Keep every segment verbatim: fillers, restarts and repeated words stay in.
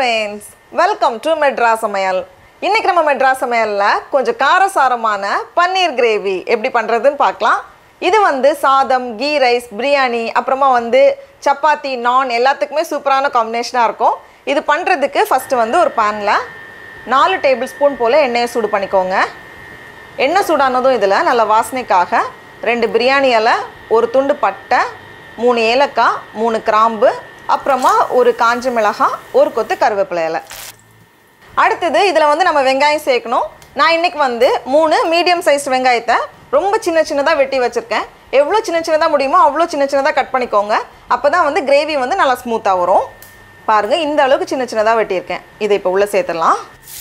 friends, welcome to Madras Samayal. இன்னைக்கு நம்ம Madras Samayalல கொஞ்சம் காரசாரமான பன்னீர் கிரேவி எப்படி பண்றதுன்னு பார்க்கலாம். இது வந்து சாதம், கீ ரைஸ், பிரியாணி, அப்புறமா வந்து சப்பாத்தி, நான் எல்லாத்துக்குமே சூப்பரான காம்பினேஷனா இருக்கும். இது பண்றதுக்கு ஃபர்ஸ்ட் வந்து ஒரு panல நாலு டேபிள் ஸ்பூன் போல எண்ணெயை சூடு பண்ணிக்கோங்க. எண்ணெய் சூடானதும் இதுல நல்ல வாசனைக்காக ரெண்டு பிரியாணி இலை, ஒரு துண்டு பட்டை, மூணு ஏலக்காய், மூணு கிராம்பு, அப்புறமா ஒரு காஞ்ச மிளகாய், ஒரு கொத்து கருவேப்பிலை இலை. அடுத்தது இதில் வந்து நம்ம வெங்காயம் சேர்க்கணும். நான் இன்றைக்கி வந்து மூணு மீடியம் சைஸ் வெங்காயத்தை ரொம்ப சின்ன சின்னதாக வெட்டி வச்சுருக்கேன். எவ்வளோ சின்ன சின்னதாக முடியுமோ அவ்வளோ சின்ன சின்னதாக கட் பண்ணிக்கோங்க. அப்போ தான் வந்து கிரேவி வந்து நல்லா ஸ்மூத்தாக வரும். பாருங்கள், இந்த அளவுக்கு சின்ன சின்னதாக வெட்டியிருக்கேன். இதை இப்போ உள்ளே சேர்த்துடலாம்.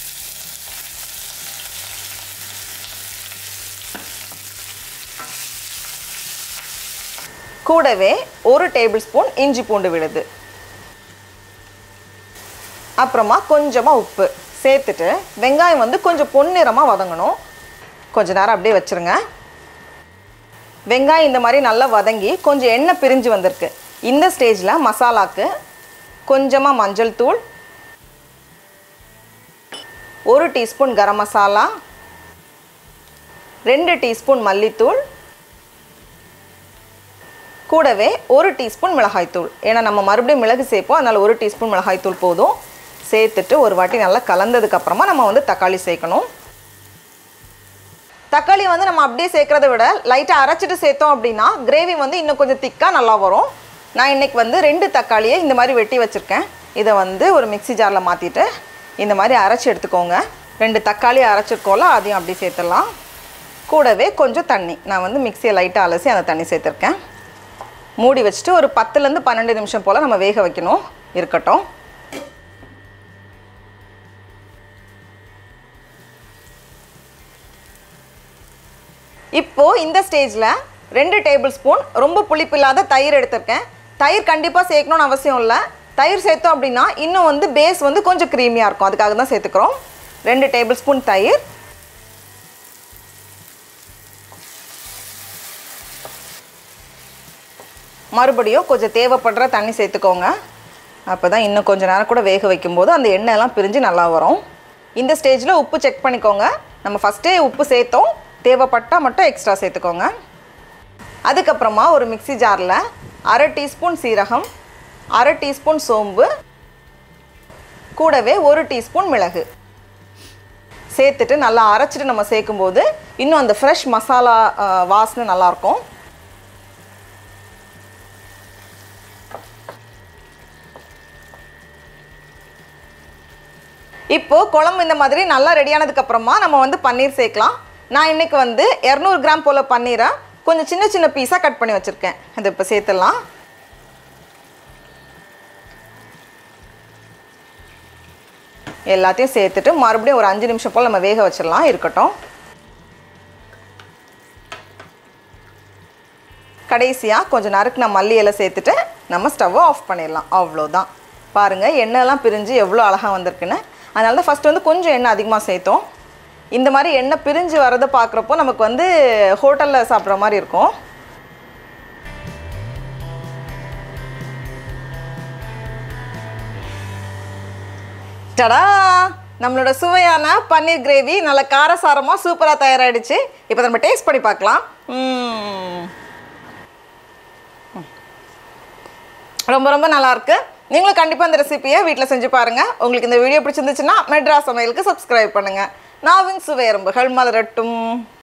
கூடவே ஒரு டேபிள் ஸ்பூன் இஞ்சி பூண்டு விழுது, அப்புறமா கொஞ்சமாக உப்பு சேர்த்துட்டு வெங்காயம் வந்து கொஞ்சம் பொன்னிறமாக வதங்கணும். கொஞ்ச நேரம் அப்படியே வச்சுருங்க. வெங்காயம் இந்த மாதிரி நல்லா வதங்கி கொஞ்சம் எண்ணெய் பிரிஞ்சு வந்திருக்கு. இந்த ஸ்டேஜில் மசாலாக்கு கொஞ்சமாக மஞ்சள் தூள், ஒரு டீஸ்பூன் கரம் மசாலா, ரெண்டு டீஸ்பூன் மல்லித்தூள், கூடவே ஒரு டீஸ்பூன் மிளகாய்த்தூள். ஏன்னா நம்ம மறுபடியும் மிளகு சேர்ப்போம், அதனால் ஒரு டீஸ்பூன் மிளகாய்த்தூள் போதும். சேர்த்துட்டு ஒரு வாட்டி நல்லா கலந்ததுக்கப்புறமா நம்ம வந்து தக்காளி சேர்க்கணும். தக்காளி வந்து நம்ம அப்படியே சேர்க்குறத விட லைட்டாக அரைச்சிட்டு சேர்த்தோம் அப்படின்னா கிரேவி வந்து இன்னும் கொஞ்சம் திக்காக நல்லா வரும். நான் இன்றைக்கி வந்து ரெண்டு தக்காளியை இந்த மாதிரி வெட்டி வச்சுருக்கேன். இதை வந்து ஒரு மிக்சி ஜாரில் மாற்றிட்டு இந்த மாதிரி அரைச்சி எடுத்துக்கோங்க. ரெண்டு தக்காளி அரைச்சிருக்கோம்ல, அதையும் அப்படி சேர்த்துடலாம். கூடவே கொஞ்சம் தண்ணி, நான் வந்து மிக்சியை லைட்டாக அலசி அந்த தண்ணி சேர்த்துருக்கேன். மூடி வச்சுட்டு ஒரு பத்துலேருந்து பன்னெண்டு நிமிஷம் போல் நம்ம வேக வைக்கணும். இருக்கட்டும். இப்போது இந்த ஸ்டேஜில் ரெண்டு டேபிள் ஸ்பூன் ரொம்ப புளிப்பு இல்லாத தயிர் எடுத்திருக்கேன். தயிர் கண்டிப்பாக சேர்க்கணும்னு அவசியம் இல்லை. தயிர் சேர்த்தோம் அப்படின்னா இன்னும் வந்து பேஸ் வந்து கொஞ்சம் க்ரீமியாக இருக்கும். அதுக்காக தான் சேர்த்துக்கிறோம். ரெண்டு டேபிள் ஸ்பூன் தயிர், மறுபடியும் கொஞ்சம் தேவைப்படுற தண்ணி சேர்த்துக்கோங்க. அப்போ தான் இன்னும் கொஞ்சம் நேரம் கூட வேக வைக்கும்போது அந்த எண்ணெயெல்லாம் பிரிஞ்சு நல்லா வரும். இந்த ஸ்டேஜில் உப்பு செக் பண்ணிக்கோங்க. நம்ம ஃபஸ்ட்டே உப்பு சேர்த்தோம், தேவைப்பட்டால் மட்டும் எக்ஸ்ட்ரா சேர்த்துக்கோங்க. அதுக்கப்புறமா ஒரு மிக்சி ஜாரில் அரை டீஸ்பூன் சீரகம், அரை டீஸ்பூன் சோம்பு, கூடவே ஒரு டீஸ்பூன் மிளகு சேர்த்துட்டு நல்லா அரைச்சிட்டு நம்ம சேர்க்கும்போது இன்னும் அந்த ஃப்ரெஷ் மசாலா வாசனை நல்லாயிருக்கும். இப்போது குழம்பு இந்த மாதிரி நல்லா ரெடியானதுக்கப்புறமா நம்ம வந்து பன்னீர் சேர்க்கலாம். நான் இன்றைக்கி வந்து இரநூறு கிராம் போல் பன்னீரை கொஞ்சம் சின்ன சின்ன பீஸாக கட் பண்ணி வச்சுருக்கேன். அதை இப்போ சேர்த்துடலாம். எல்லாத்தையும் சேர்த்துட்டு மறுபடியும் ஒரு அஞ்சு நிமிஷம் போல் நம்ம வேக வச்சிடலாம். இருக்கட்டும். கடைசியாக கொஞ்சம் நறுக்கு நான் மல்லி இலை சேர்த்துட்டு நம்ம ஸ்டவ்வை ஆஃப் பண்ணிடலாம். அவ்வளோதான். பாருங்கள், எண்ணெயெல்லாம் பிரிஞ்சு எவ்வளோ அழகாக வந்திருக்குன்னு. அதனால தான் ஃபஸ்ட்டு வந்து கொஞ்சம் எண்ணெய் அதிகமாக சேர்த்தோம். இந்த மாதிரி எண்ணெய் பிரிஞ்சு வரதை பார்க்குறப்போ நமக்கு வந்து ஹோட்டலில் சாப்பிட்ற மாதிரி இருக்கும். டடா, நம்மளோட சுவையான பன்னீர் கிரேவி நல்ல காரசாரமாக சூப்பராக தயாராகிடுச்சு. இப்போ நம்ம டேஸ்ட் பண்ணி பார்க்கலாம். ரொம்ப ரொம்ப நல்லாயிருக்கு. நீங்களும் கண்டிப்பாக இந்த ரெசிபியை வீட்டில் செஞ்சு பாருங்கள். உங்களுக்கு இந்த வீடியோ பிடிச்சிருந்துச்சுன்னா மெட்ராஸ் சமையலுக்கு சப்ஸ்கிரைப் பண்ணுங்கள். நாவின் சுவை எறும்புகள் மலரட்டும்.